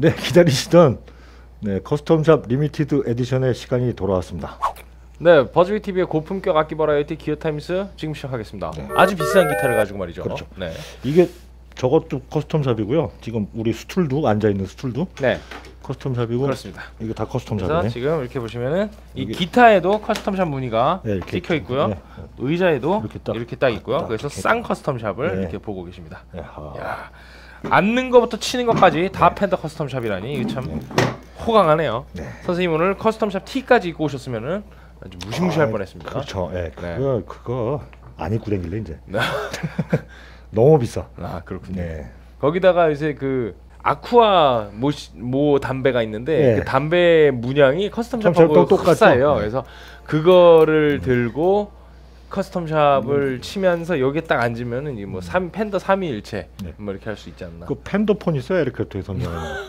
네, 기다리시던 커스텀샵 리미티드 에디션의 시간이 돌아왔습니다. 네, 버즈비 TV의 고품격 악기 버라이어티 기어 타임스 지금 시작하겠습니다. 네. 아주 비싼 기타를 가지고 말이죠. 그렇죠. 네. 이게 저것도 커스텀샵이고요. 지금 우리 스툴도 앉아 있는 스툴도 네. 커스텀샵이고. 그렇습니다. 이거 다 커스텀샵이네. 그래서 지금 이렇게 보시면은 이 기타에도 커스텀샵 무늬가 찍혀 있고요. 네. 의자에도 이렇게 딱 있고요. 그래서 싼 딱. 커스텀샵을 네. 이렇게 보고 계십니다. 야하. 야, 앉는 거부터 치는 것까지 다 팬더 커스텀샵이라니 이게 참 호강하네요. 네. 선생님 오늘 커스텀샵 T까지 입고 오셨으면은 아주 무시무시할 뻔했습니다. 그렇죠. 예, 네. 그거 안 입고 다길래 이제. 네. 너무 비싸. 아 그렇군요. 네. 거기다가 요새 그 아쿠아 모 담배가 있는데 그 담배 문양이 커스텀샵하고 똑같아요. 그래서 그거를 들고 커스텀샵을 치면서 여기에 딱 앉으면은 이 뭐 팬더 삼위일체 뭐 이렇게 할 수 있지 않나. 그 팬더폰 있어요, 에리카토의 선녀.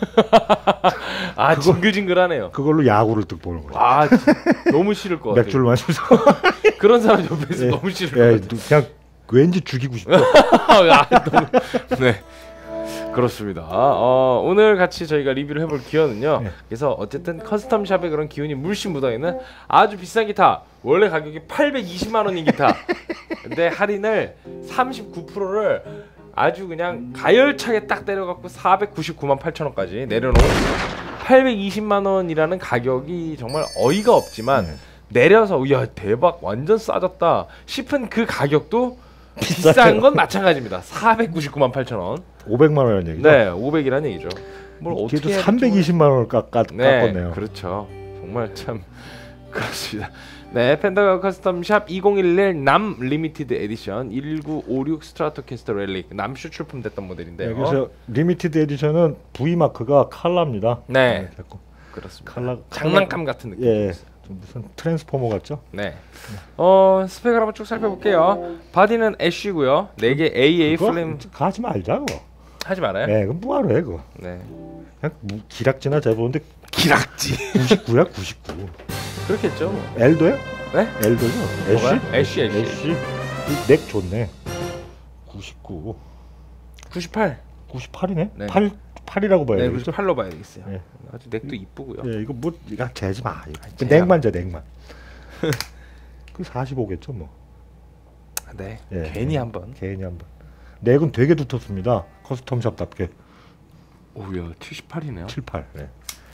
아 징글징글하네요. 그걸로 야구를 딱 보는 거죠. 아 너무 싫을 것 같아요. 맥주를 마시면서. 그런 사람 옆에서 너무 싫을 것 같아요. 그냥 왠지 죽이고 싶어. 너무, 네. 그렇습니다. 오늘 같이 저희가 리뷰를 해볼 기어는요. 그래서 어쨌든 커스텀샵의 그런 기운이 물씬 묻어있는 아주 비싼 기타. 원래 가격이 820만 원인 기타. 근데 할인을 39%를 아주 그냥 가열차게 딱 때려갖고 499만 8천 원까지 내려놓은 820만 원이라는 가격이 정말 어이가 없지만 내려서 야 대박 완전 싸졌다 싶은 그 가격도 비싼 건 마찬가지입니다. 499만 8천 원. 500만 원이라는 얘기죠? 네, 500이라는 얘기죠. 뭘 어떻게 320만 원을 깎았네요. 그렇죠. 정말 참 그렇습니다. 네, 팬더 커스텀샵 2011 남 리미티드 에디션 1956 스트라토캐스터 렐릭 남슈 출품됐던 모델인데요. 네, 그래서 리미티드 에디션은 V 마크가 칼라입니다. 네, 그렇습니다. 장난감 같은 느낌. 예, 좀 무슨 트랜스포머 같죠? 네. 스펙을 한번 쭉 살펴볼게요. 바디는 애쉬고요. 4개 AA 플레임. 하지 말자 그거. 하지 말아요? 네, 그럼 뭐하러 해 그거. 네. 그냥 기락지나 재보는데 기락지. 99야 99. 그렇겠죠. 엘도요? 네? 엘도죠. 애쉬. 애쉬. 넥 좋네. 99. 98. 98이네. 네. 8이라고 봐야 네, 되겠죠. 98로 봐야 되겠어요. 네. 아주 넥도 이쁘고요. 예, 이거 뭐 이거 재지 마. 넥만 재 넥만. 그 45겠죠 뭐. 네. 예, 괜히 한번. 넥은 되게 두텁습니다. 커스텀샵답게. 오야 78이네요. 78. 네.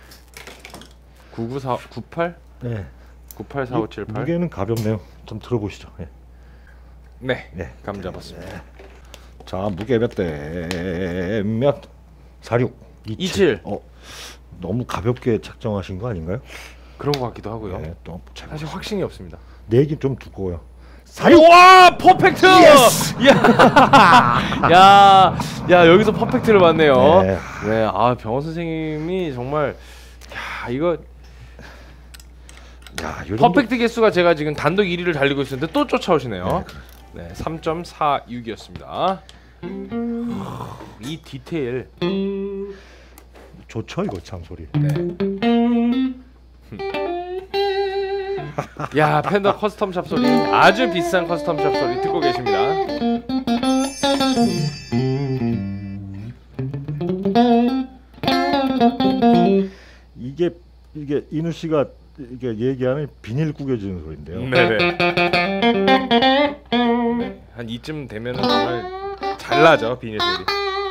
98? 네. 984578. 무게는 가볍네요. 좀 들어보시죠. 네. 네. 감 잡았습니다. 네. 자, 무게 몇 대 몇? 46. 27. 너무 가볍게 책정하신 거 아닌가요? 그런 것 같기도 하고요. 네, 또 사실 확신이 없습니다. 넥이 좀 두꺼워요. 46. 와, 퍼펙트! 야, 여기서 퍼펙트를 봤네요. 네. 아, 병원 선생님이 정말 이거 퍼펙트 개수가 제가 지금 단독 1위를 달리고 있었는데 또 쫓아오시네요. 네, 3.46이었습니다. 이 디테일 좋죠 이거 참 소리. 네. 야, 팬더 커스텀샵 소리 아주 비싼 커스텀샵 소리 듣고 계십니다. 이게 인우 씨가 이게 얘기하는 비닐 구겨지는 소리인데요. 네. 한 이쯤 되면은 정말 잘 나죠 비닐 소리.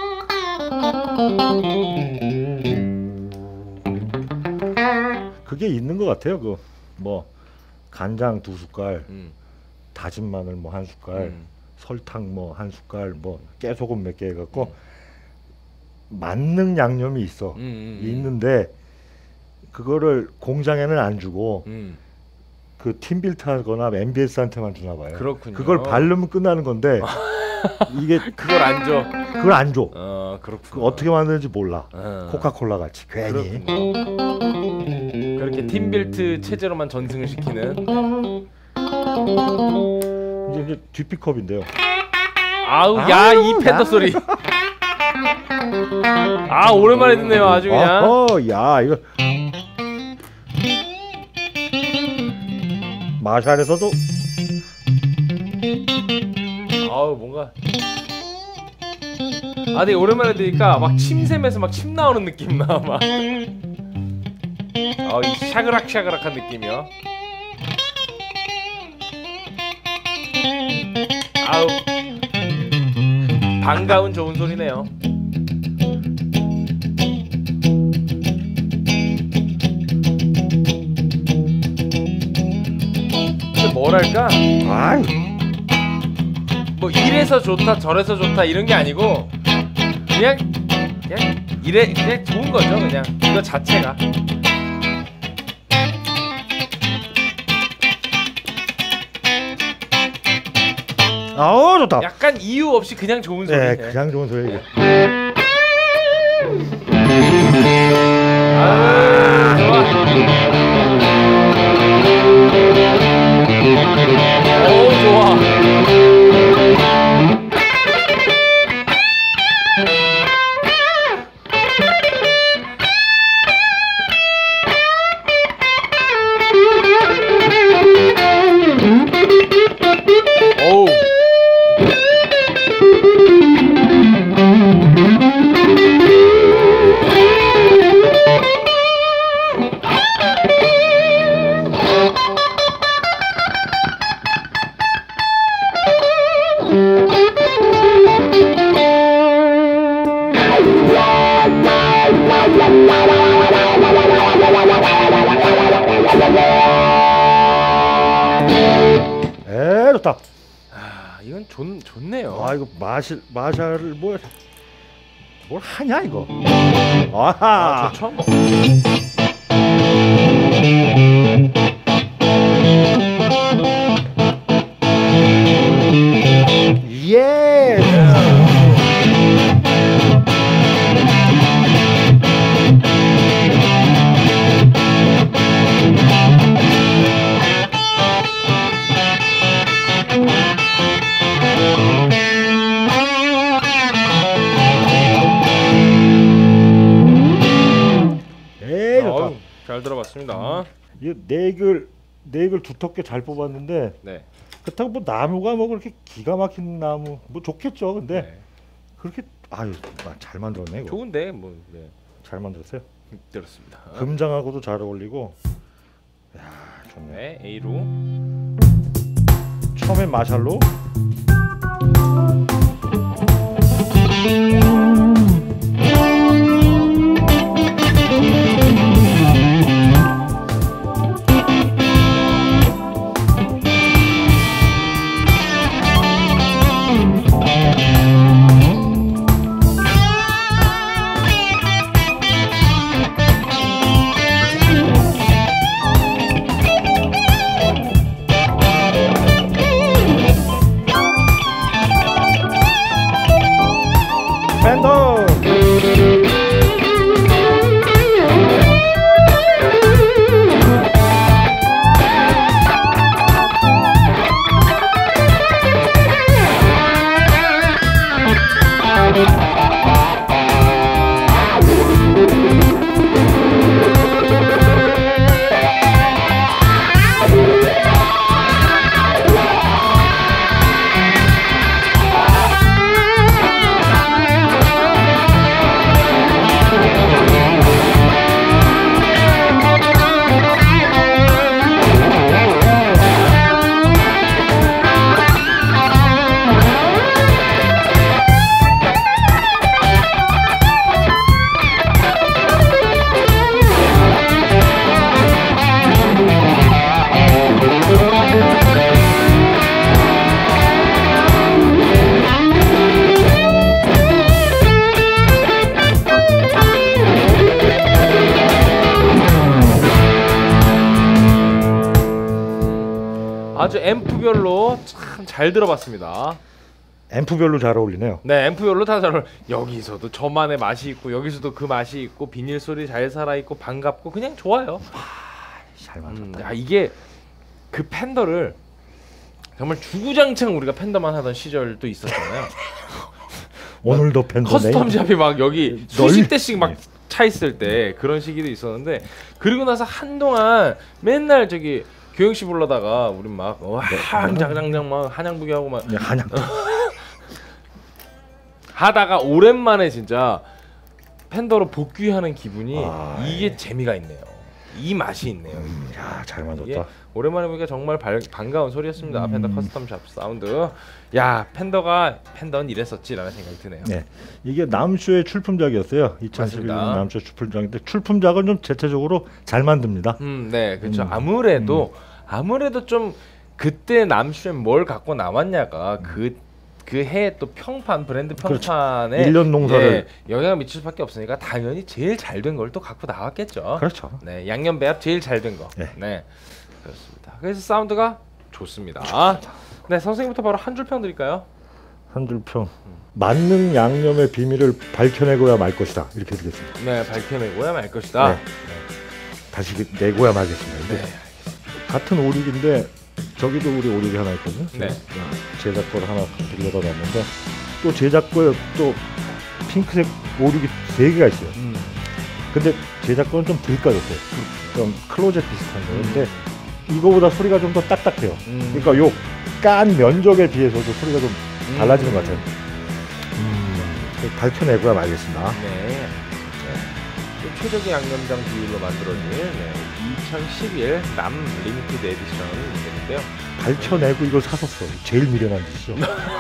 그게 있는 것 같아요. 그 뭐 간장 2숟갈, 다진 마늘 뭐 1숟갈, 설탕 뭐 1숟갈, 뭐 깨소금 몇 개 해갖고 맞는 양념이 있는데 그거를 공장에는 안 주고 그 팀빌트하거나 MBS한테만 주나 봐요. 그렇군요. 그걸 바르면 끝나는 건데 이게 그걸 안 줘. 그걸 안 줘. 그렇군. 어떻게 만드는지 몰라. 코카콜라 같이 괜히. 그렇게 팀빌트 체제로만 전승을 시키는. 이제 뒷피컵인데요. 야, 이 팬더 소리. 오랜만에 듣네요. 아주 그냥. 야, 이거 마샬에서도 뭔가 아, 되게 오랜만에 들으니까 막 침샘에서 막 침 나오는 느낌 나 막. 이 샤그락샤그락한 느낌이요. 아우, 반가운 좋은 소리네요. 근데 뭐랄까? 아이. 뭐 이래서 좋다 저래서 좋다 이런 게 아니고 그냥 이래 그냥 좋은 거죠. 그냥 이거 자체가. 아우 좋다. 약간 이유 없이 그냥 좋은 소리. 네, 그냥 좋은 소리. 아, 좋아. 오, 좋아. 오우. 좋다. 아, 이건 좋네요. 아, 이거 마샬을 뭘 하냐 이거. 아하. 좋죠. 예. 잘 들어봤습니다. 이 네글 두텁게 잘 뽑았는데, 네. 그렇다고 뭐 나무가 뭐 그렇게 기가 막힌 나무 뭐 좋겠죠. 근데 네. 그렇게 잘 만들었네 이거. 좋은데 뭐 네. 잘 만들었어요. 들었습니다. 금장하고도 잘 어울리고. 야, 좋네. 네, A로. 처음엔 마샬로. 팬더. 아주 앰프별로 참 잘 들어봤습니다. 앰프별로 잘 어울리네요. 네, 앰프별로 다 잘 어울려. 여기서도 저만의 맛이 있고 여기서도 그 맛이 있고 비닐 소리 잘 살아있고 반갑고 그냥 좋아요. 잘 만들었다. 야, 이게 그 팬더를 정말 주구장창 우리가 팬더만 하던 시절도 있었잖아요. 오늘도 팬더 커스텀 샵이 막 여기 수십 대씩 막 차 있을 때 그런 시기도 있었는데, 그리고 나서 한동안 맨날 저기 교영 씨 불러다가 우린 막 한장장장 막 한양부기 하고 막 한양 하다가 오랜만에 진짜 팬더로 복귀하는 기분이 이게 예. 재미가 있네요. 이 맛이 있네요. 야, 잘 이게 만졌다. 오랜만에 보니까 정말 반가운 소리였습니다. 팬더 커스텀샵 사운드. 야, 팬더는 이랬었지라는 생각이 드네요. 네, 이게 남쇼의 출품작이었어요. 2011년 남쇼 출품작인데 출품작은 좀 대체적으로 잘 만듭니다. 네, 그렇죠. 아무래도 좀 그때 남쇼에 뭘 갖고 나왔냐가 그 해에 또 평판 브랜드 평판에 그렇죠. 1년 농사를 영향을 미칠 수밖에 없으니까 당연히 제일 잘 된 걸 또 갖고 나왔겠죠. 그렇죠. 네, 양념 배합 제일 잘 된 거. 네. 네, 그렇습니다. 그래서 사운드가 좋습니다. 네, 선생님부터 바로 한 줄 평 드릴까요? 한 줄 평. 만능 양념의 비밀을 밝혀내고야 말 것이다. 이렇게 드리겠습니다. 네, 밝혀내고야 말 것이다. 네. 다시 내고야 말겠습니다. 네. 같은 오릭인데 저기도 우리 오릭이 하나 있거든요. 네. 제작 거를 하나 빌려다 놨는데 또 제작 거에 또 핑크색 오릭이 3개가 있어요. 근데 제작 거는 좀 덜 까졌어요. 좀 클로젯 비슷한 거예요. 근데 이거보다 소리가 좀 더 딱딱해요. 그러니까 요 깐 면적에 비해서도 소리가 좀 달라지는 것 같아요. 밝혀내고야 말겠습니다. 네. 또 최적의 양념장 비율로 만들어진 2011 남 리미티드 에디션 모델인데요. 밝혀내고 이걸 사섰어. 제일 미련한 짓이죠.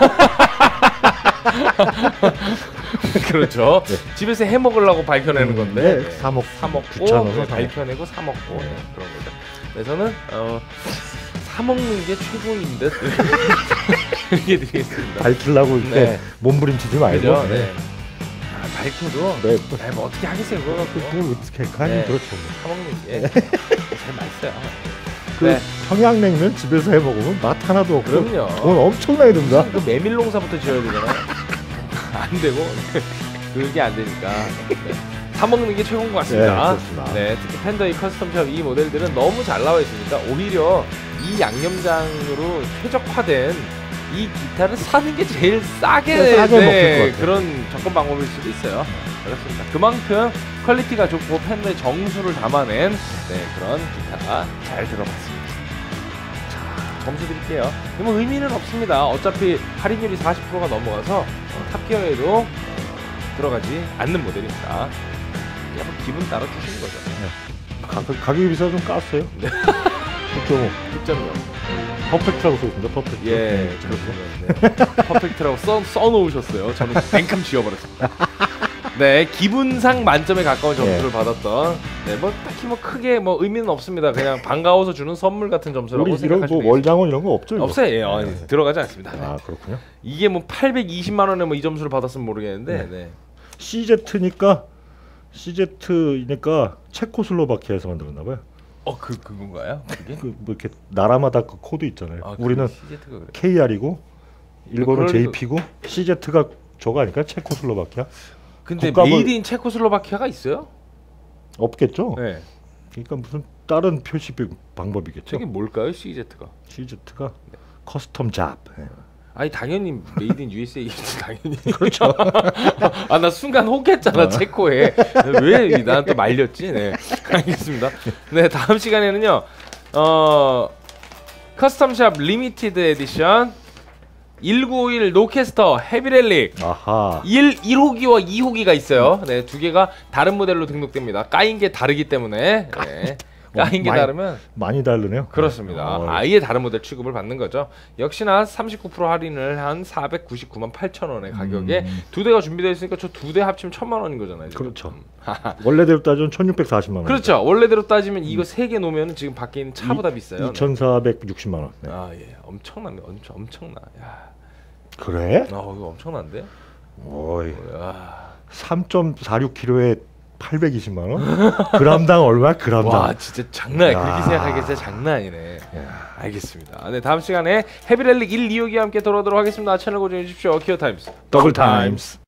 그렇죠. 네. 집에서 해 먹으려고 밝혀내는 건데 네. 사 먹고 귀찮아서 밝혀내고 사 먹고 그런 거죠. 그래서는 사 먹는 게 최고인 듯 이렇게 드리겠습니다. 밝히려고 이렇게 몸부림치지 말고. 그죠? 네. 밝혀도 네. 뭐 어떻게 하겠어요? 그거 뭘 어떻게 하니? 네. 그렇죠. 사 먹는 게 제일 맛있어요. 그 평양냉면 집에서 해 먹으면 맛 하나도 없고 그럼요. 돈 엄청나게 든다. 그 메밀 농사부터 지어야 되잖아요. 안 되고 그게 안 되니까 사 먹는 게 최고인 것 같습니다. 네, 특히 팬더 이 커스텀샵 이 모델들은 너무 잘 나와 있으니까 오히려 이 양념장으로 최적화된 이 기타를 사는 게 제일 싸게 먹힐 그런 접근 방법일 수도 있어요. 그렇습니다. 그만큼 퀄리티가 좋고 팬더의 정수를 담아낸 그런 기타 잘 들어봤습니다. 자, 점수 드릴게요. 뭐 의미는 없습니다. 어차피 할인율이 40%가 넘어가서 탑기어에도 들어가지 않는 모델입니다. 그냥 뭐 기분 따라 주시는 거죠. 가격이 비싸서 좀 깠어요. 네. 9.0. 퍼펙트라고 써있습니다. 퍼펙트. 예, 그렇군요. 네. 퍼펙트라고 써놓으셨어요. 저는 뱅캄 지워버렸습니다. 네, 기분상 만점에 가까운 점수를 받았던. 네, 뭐 딱히 뭐 크게 뭐 의미는 없습니다. 그냥 반가워서 주는 선물 같은 점수라고 우리 생각하시면 이런 뭐 월장원 이런 거 없죠? 없어요. 예, 아니, 들어가지 않습니다. 아, 그렇군요. 이게 뭐 820만 원에 뭐 이 점수를 받았으면 모르겠는데. 네. CZ니까 체코슬로바키아에서 만들었나 봐요. 그건가요? 그게? 뭐 이렇게 나라마다 그 코드 있잖아요. 우리는 CZ가 그래. KR이고 일본은 JP고 CZ가 저거 아닐까? 체코슬로바키아? 근데 메이드 인 체코슬로바키아가 있어요? 없겠죠? 네. 그러니까 무슨 다른 표시 방법이겠죠. 저게 뭘까요? CZ가? CZ가 커스텀 잡. 아니 당연히 메이드 인 USA겠지 당연히. 그렇죠. 아, 나 순간 혹했잖아. 체코에. 왜 나한테 말렸지? 네. 알겠습니다. 네, 다음 시간에는요. 커스텀샵 리미티드 에디션 1951 노캐스터 헤비렐릭. 아하. 1호기와 2호기가 있어요. 네, 두 개가 다른 모델로 등록됩니다. 까인 게 다르기 때문에. 네. 까인 게 다르면 많이 다르네요. 그렇습니다. 아예 다른 모델 취급을 받는 거죠. 역시나 39% 할인을 한 499만 8천 원의 가격에 두 대가 준비되어 있으니까 저 두 대 합치면 1,000만 원인 거잖아요. 지금. 그렇죠. 원래대로 따지면 1,640만 원. 그렇죠. 원래대로 따지면 이거 세 개 놓으면 지금 밖에 있는 차보다 비싸요. 2,460만 원. 네. 아, 예. 엄청납니다. 엄청나. 야. 그래? 이거 엄청난데? 오이. 3.46kg에 820만 원? 그람당 얼마? 그람당. 와, 진짜 장난 아니야. 그렇게 생각하기엔 진짜 장난 아니네. 알겠습니다. 네, 다음 시간에 헤비렐릭 1, 2호기와 함께 돌아오도록 하겠습니다. 채널 고정해 주십시오. 키어 타임스. 더블 타임스.